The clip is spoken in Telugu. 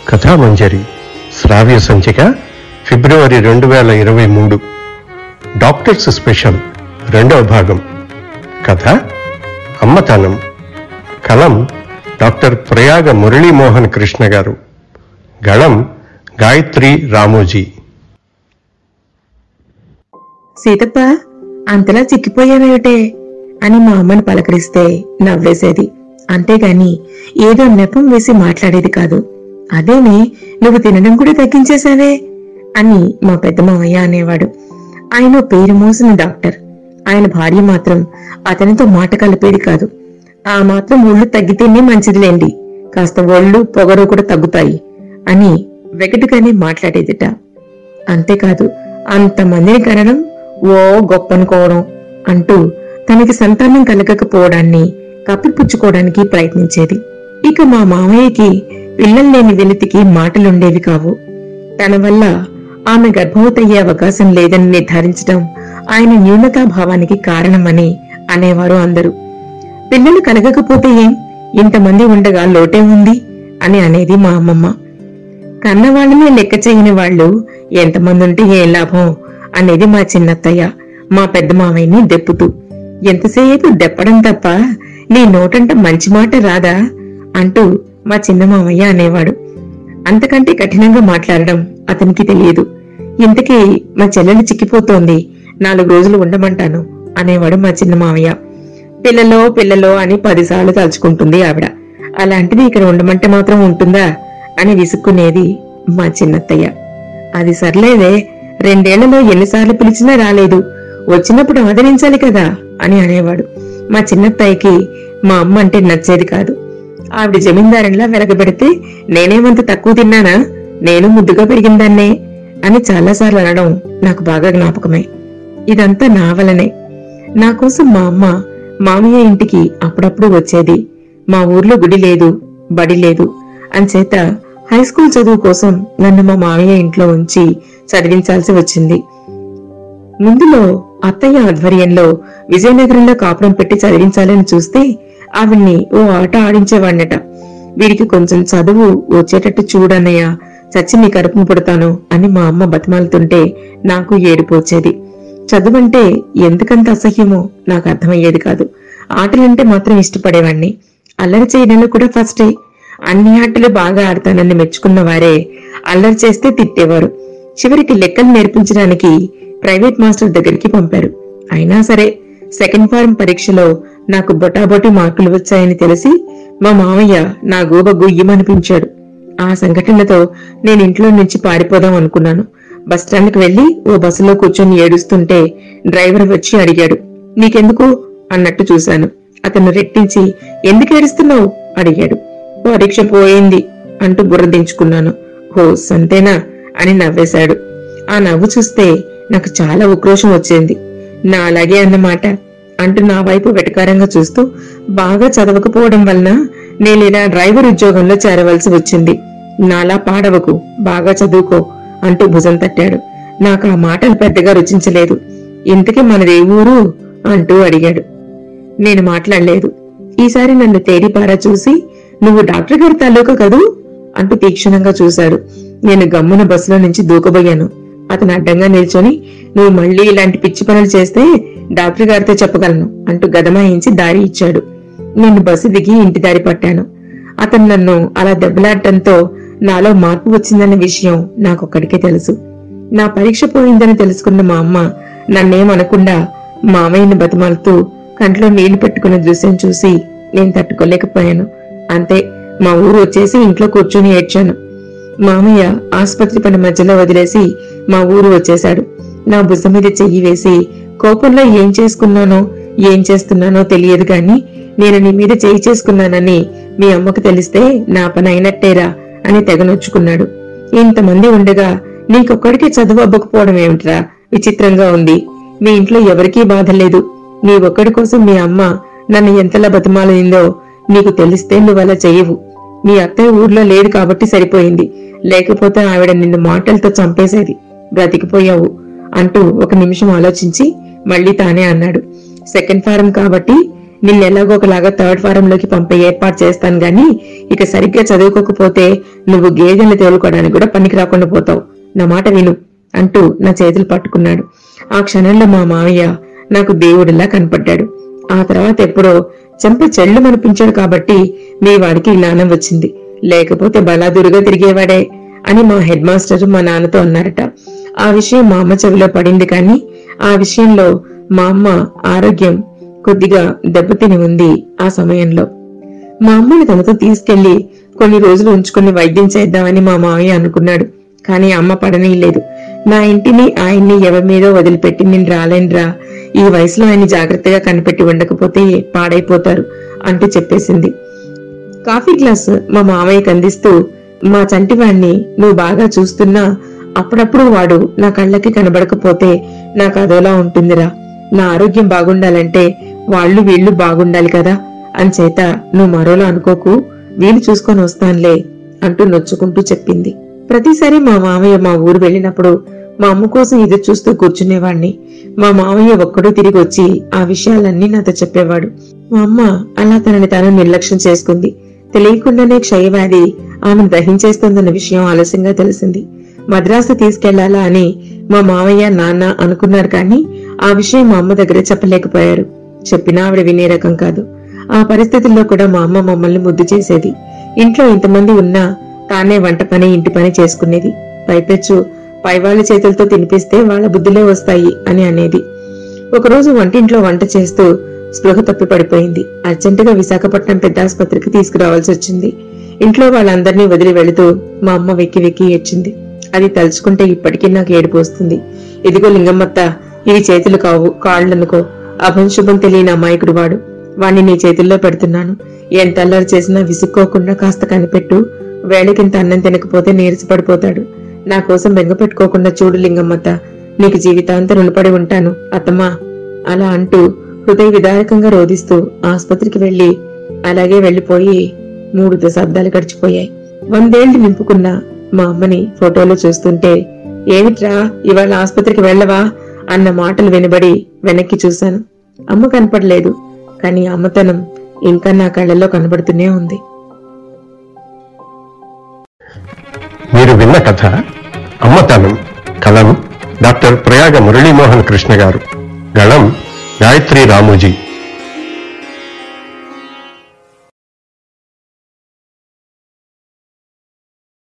కథామంజరి శ్రావ్య సంచిక ఫిబ్రవరి 2023 డాక్టర్స్ స్పెషల్ 2వ భాగం. కథ అమ్మతనం. కలం డాక్టర్ ప్రయాగ మురళీమోహన్ కృష్ణ గారు. గళం గాయత్రి రామోజీ. సీతప్ప, అంతలా చిక్కిపోయావేమిటే అని మా అమ్మని పలకరిస్తే నవ్వేసేది, అంతేగాని ఏదో నెపం వేసి మాట్లాడేది కాదు. అదేనే నువ్వు తినడం కూడా తగ్గించేశావే అని మా పెద్ద మావయ్య అనేవాడు. ఆయన పేరు మోసిన డాక్టర్. ఆయన భార్య మాత్రం అతనితో మాట కలిపేది కాదు. ఆ మాత్రం ఒళ్ళు తగ్గితేనే మంచిదిలేండి, కాస్త ఒళ్ళు పొగరు కూడా తగ్గుతాయి అని వెగటుగానే మాట్లాడేదిట. అంతేకాదు, అంతమందిని కనడం ఓ గొప్పనుకోవడం అంటూ తనకి సంతానం కలగకపోవడాన్ని కప్పిపుచ్చుకోవడానికి ప్రయత్నించేది. ఇక మా మామయ్యకి పిల్లలు లేని వెలితికి మాటలుండేవి కావు. తన వల్ల ఆమె గర్భవతయ్యే అవకాశం లేదని నిర్ధారించడం ఆయన న్యూనతాభావానికి కారణమని అనేవారు అందరూ. పిల్లలు కలగకపోతే ఏం, ఇంతమంది ఉండగా లోటే ఉంది అని అనేది మా అమ్మమ్మ. కన్నవాళ్లనే లెక్క చేయని వాళ్లు ఎంతమంది ఉంటే ఏం లాభం అనేది మా చిన్నత్తయ్య మా పెద్ద మామయ్యని దెప్పుతూ. ఎంతసేపు దెప్పడం తప్ప నీ నోటంట మంచి మాట రాదా అంటూ మా చిన్న మామయ్య అనేవాడు. అంతకంటే కఠినంగా మాట్లాడడం అతనికి తెలియదు. ఇంతకీ మా చెల్లెలు చిక్కిపోతోంది, 4 రోజులు ఉండమంటాను అనేవాడు మా చిన్న మామయ్య. పిల్లలో పిల్లలో అని 10 సార్లు తలుచుకుంటుంది ఆవిడ. అలాంటిది ఇక్కడ ఉండమంటే మాత్రం ఉంటుందా అని విసుక్కునేది మా చిన్నత్తయ్య. అది సర్లేదే, 2 ఏళ్లలో ఎన్నిసార్లు పిలిచినా రాలేదు, వచ్చినప్పుడు ఆదరించాలి కదా అని అనేవాడు. మా చిన్నత్తయ్యకి మా అమ్మ అంటే నచ్చేది కాదు. ఆవిడ జమీందారులా వెలగబెడితే నేనేమంత తక్కువ తిన్నానా, నేను ముద్దుగా పెరిగిందాన్నే అని చాలాసార్లు అనడం నాకు బాగా జ్ఞాపకమే. ఇదంతా నా వలనే. నా కోసం మా అమ్మ మామయ్య ఇంటికి అప్పుడప్పుడు వచ్చేది. మా ఊర్లో గుడి లేదు, బడి లేదు, అంచేత హైస్కూల్ చదువు కోసం నన్ను మా మామయ్య ఇంట్లో ఉంచి చదివించాల్సి వచ్చింది. ముందులో అత్తయ్య ఆధ్వర్యంలో విజయనగరంలో కాపురం పెట్టి చదివించాలని చూస్తే ఆవిడ్ని ఓ ఆట ఆడించేవాణ్ణట. వీడికి కొంచెం చదువు వచ్చేటట్టు చూడన్నయ్య, చచ్చి నీ కడుపును పుడతాను అని మా అమ్మ బతిమాలుతుంటే నాకు ఏడుపు వచ్చేది. చదువంటే ఎందుకంత అసహ్యమో నాకు అర్థమయ్యేది కాదు. ఆటలంటే మాత్రం ఇష్టపడేవాణ్ణి. అల్లరి చేయడంలో కూడా ఫస్టే. అన్ని ఆటలు బాగా ఆడతానని మెచ్చుకున్న వారే అల్లరి చేస్తే తిట్టేవారు. చివరికి లెక్కలు నేర్పించడానికి ప్రైవేట్ మాస్టర్ దగ్గరికి పంపారు. అయినా సరే సెకండ్ ఫారం పరీక్షలో నాకు బొటాబొటి మార్కులు వచ్చాయని తెలిసి మా మామయ్య నా గూబ గుయ్యమనిపించాడు. ఆ సంఘటనతో నేను ఇంట్లో నుంచి పారిపోదాం అనుకున్నాను. బస్టాండ్కి వెళ్లి ఓ బస్సులో కూర్చొని ఏడుస్తుంటే డ్రైవర్ వచ్చి అడిగాడు, నీకెందుకు అన్నట్టు చూశాను. అతను రెట్టించి, ఎందుకు ఏడుస్తున్నావు అడిగాడు. పరీక్ష పోయింది అంటూ బుర్రదించుకున్నాను. హో సంతేనా అని నవ్వేశాడు. ఆ నవ్వు చూస్తే నాకు చాలా ఉక్రోషం వచ్చింది. నా అలాగే అన్నమాట అంటూ నా వైపు వెటకారంగా చూస్తూ, బాగా చదవకపోవడం వలన నేనిలా డ్రైవర్ ఉద్యోగంలో చేరవలసి వచ్చింది. నాలా పాడవకు, బాగా చదువుకో అంటూ భుజం తట్టాడు. నాకు ఆ మాటలు పెద్దగా రుచించలేదు. ఇంతకీ మనదే ఊరు అంటూ అడిగాడు. నేను మాట్లాడలేదు. ఈసారి నన్ను తేరిపారా చూసి, నువ్వు డాక్టర్ గారి తాలూకా కదూ అంటూ తీక్షణంగా చూశాడు. నేను గమ్మున బస్సులో నుంచి దూకబోయాను. అతను అడ్డంగా నిల్చొని, నువ్వు మళ్లీ ఇలాంటి పిచ్చి పనులు చేస్తే డాక్టర్ గారితో చెప్పగలను అంటూ గదమాయించి దారి ఇచ్చాడు. నేను బస్సు దిగి ఇంటి దారి పట్టాను. అతను నన్ను అలా దెబ్బలాడటంతో నాలో మార్పు వచ్చిందన్న విషయం నాకొక్కడికే తెలుసు. నా పరీక్ష పోయిందని తెలుసుకున్న మా అమ్మ నన్నేమనకుండా మామయ్యని బతిమాలుతూ కంట్లో నీళ్లు పెట్టుకున్న దృశ్యం చూసి నేను తట్టుకోలేకపోయాను. అంతే, మా ఊరు వచ్చేసి ఇంట్లో కూర్చొని ఏడ్చాను. మామయ్య ఆసుపత్రి పని మధ్యలో వదిలేసి మా ఊరు వచ్చేశాడు. నా భుజం మీద చెయ్యి వేసి, కోపంలో ఏం చేసుకున్నానో ఏం చేస్తున్నానో తెలియదు గాని నేను నీ మీద చెయ్యి చేసుకున్నానని మీ అమ్మకు తెలిస్తే నా పని అయినట్టేరా అని తెగనొచ్చుకున్నాడు. ఇంతమంది ఉండగా నీకొక్కడికే చదువు అవ్వకపోవడం ఏమిట్రా, విచిత్రంగా ఉంది. మీ ఇంట్లో ఎవరికీ బాధ లేదు. నీ ఒక్కడి కోసం మీ అమ్మ నన్ను ఎంతలా బతిమాలిందో నీకు తెలిస్తే నువ్వలా చెయ్యవు. మీ అత్తయ్య ఊర్లో లేదు కాబట్టి సరిపోయింది, లేకపోతే ఆవిడ నిన్ను మాటలతో చంపేసేది. బ్రతికిపోయావు అంటూ ఒక నిమిషం ఆలోచించి మళ్లీ తానే అన్నాడు. సెకండ్ ఫారం కాబట్టి నిన్నెలాగో ఒకలాగా థర్డ్ ఫారంలోకి పంపే ఏర్పాటు చేస్తాను గాని ఇక సరిగ్గా చదువుకోకపోతే నువ్వు గేదెలు తోలుకోవడానికి కూడా పనికి రాకుండా పోతావు. నా మాట విను అంటూ నా చేతులు పట్టుకున్నాడు. ఆ క్షణంలో మా మావయ్య నాకు దేవుడిలా కనపడ్డాడు. ఆ తర్వాత ఎప్పుడో చెంప చెళ్ళు మనిపించాడు కాబట్టి మీ వాడికి జ్ఞానం వచ్చింది, లేకపోతే బలాదురుగా తిరిగేవాడే అని మా హెడ్ మాస్టర్ మా నాన్నతో అన్నారట. ఆ విషయం మా అమ్మ చెవిలో పడింది కానీ ఆ విషయంలో మా అమ్మ ఆరోగ్యం కొద్దిగా దెబ్బతిని ఉంది. ఆ సమయంలో మా అమ్మని తనతో తీసుకెళ్లి కొన్ని రోజులు ఉంచుకుని వైద్యం చేద్దామని మా మావయ్య అనుకున్నాడు. కానీ అమ్మ పడనీయలేదు. నా ఇంటిని ఆయన్ని ఎవరి మీదో వదిలిపెట్టి నేను రాలేనురా, ఈ వయసులో ఆయన్ని జాగ్రత్తగా కనిపెట్టి ఉండకపోతే పాడైపోతారు అంటూ చెప్పేసింది. కాఫీ గ్లాస్ మా మావయ్యకి అందిస్తూ, మా చంటివాణ్ణి నువ్వు బాగా చూస్తున్నా అప్పుడప్పుడు వాడు నా కళ్ళకి కనబడకపోతే నాకు అదోలా ఉంటుందిరా. నా ఆరోగ్యం బాగుండాలంటే వాళ్ళు వీళ్ళు బాగుండాలి కదా, అంచేత నువ్వు మరోలా అనుకోకు, వీలు చూసుకొని వస్తానులే అంటూ నొచ్చుకుంటూ చెప్పింది. ప్రతిసారి మా మావయ్య మా ఊరు వెళ్ళినప్పుడు మా అమ్మ కోసం ఎదురు చూస్తూ కూర్చునేవాణ్ణి. మా మావయ్య ఒక్కడూ తిరిగి వచ్చి ఆ విషయాలన్నీ నాతో చెప్పేవాడు. మా అమ్మ అలా తనని తాను నిర్లక్ష్యం చేసుకుంది. తెలియకుండానే క్షయవ్యాధి ఆమెను దహించేస్తోందన్న విషయం ఆలస్యంగా తెలిసింది. మద్రాసు తీసుకెళ్లాలా అని మా మావయ్య నాన్న అనుకున్నారు కానీ ఆ విషయం మా అమ్మ దగ్గర చెప్పలేకపోయారు. చెప్పినా ఆవిడ వినే రకం కాదు. ఆ పరిస్థితుల్లో కూడా మా అమ్మ మమ్మల్ని ముద్దు చేసేది. ఇంట్లో ఇంతమంది ఉన్నా తానే వంట పని ఇంటి పని చేసుకునేది. పైపెచ్చు పైవాళ్ల చేతులతో తినిపిస్తే వాళ్ల బుద్ధులే వస్తాయి అని అనేది. ఒకరోజు వంటింట్లో వంట చేస్తూ స్పృహ తప్పి పడిపోయింది. అర్జెంటుగా విశాఖపట్నం పెద్ద ఆసుపత్రికి తీసుకురావాల్సి వచ్చింది. ఇంట్లో వాళ్ళందరినీ వదిలి వెళుతూ మా అమ్మ వెక్కి వెక్కి ఏడ్చింది. అది తలుచుకుంటే ఇప్పటికీ నాకు ఏడుపు వస్తుంది. ఇదిగో లింగమ్మత్త, ఇవి చేతులు కావు కాళ్ళనుకో, అభంశుభం తెలియని అమాయకుడు వాడు. వాణ్ణి నీ చేతుల్లో పెడుతున్నాను. ఎంత అల్లరి చేసినా విసుక్కోకుండా కాస్త కనిపెట్టు. వేళకింత అన్నం తినకపోతే నీరసపడిపోతాడు. నా కోసం బెంగ పెట్టుకోకుండా చూడు లింగమ్మత్త, నీకు జీవితాంతం రుణపడి ఉంటాను అత్తమ్మా అలా అంటూ హృదయ విదారకంగా రోధిస్తూ ఆసుపత్రికి వెళ్లి అలాగే వెళ్లిపోయి 3 దశాబ్దాలు గడిచిపోయాయి. 100 ఏళ్లు నింపుకున్న మా అమ్మని ఫోటోలో చూస్తుంటే ఏమిట్రా ఇవాళ ఆసుపత్రికి వెళ్ళవా అన్న మాటలు వినబడి వెనక్కి చూశాను. అమ్మ కనపడలేదు, కానీ అమ్మతనం ఇంకా నా కళ్ళల్లో కనబడుతూనే ఉంది. మీరు విన్న కథ అమ్మతనం. కలం డాక్టర్ ప్రయాగ మురళీమోహన్ కృష్ణ గారు. గళం గాయత్రి రామోజీ.